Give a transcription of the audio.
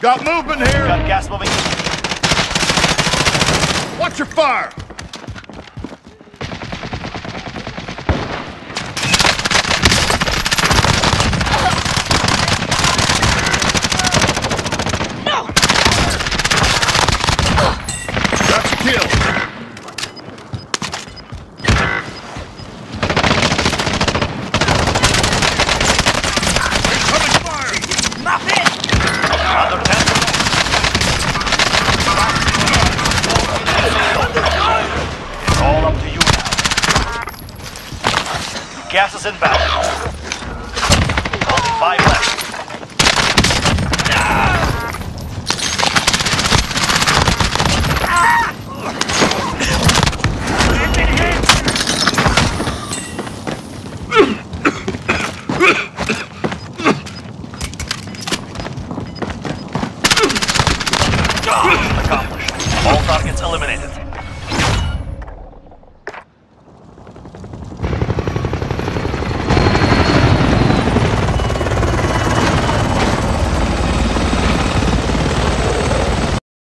Got movement here! Got gas moving. Watch your fire! No! That's a kill! Incoming fire! Nothing! Under 10. It's all up to you now. Gas is inbound. Only 5 left. Accomplished. All targets eliminated.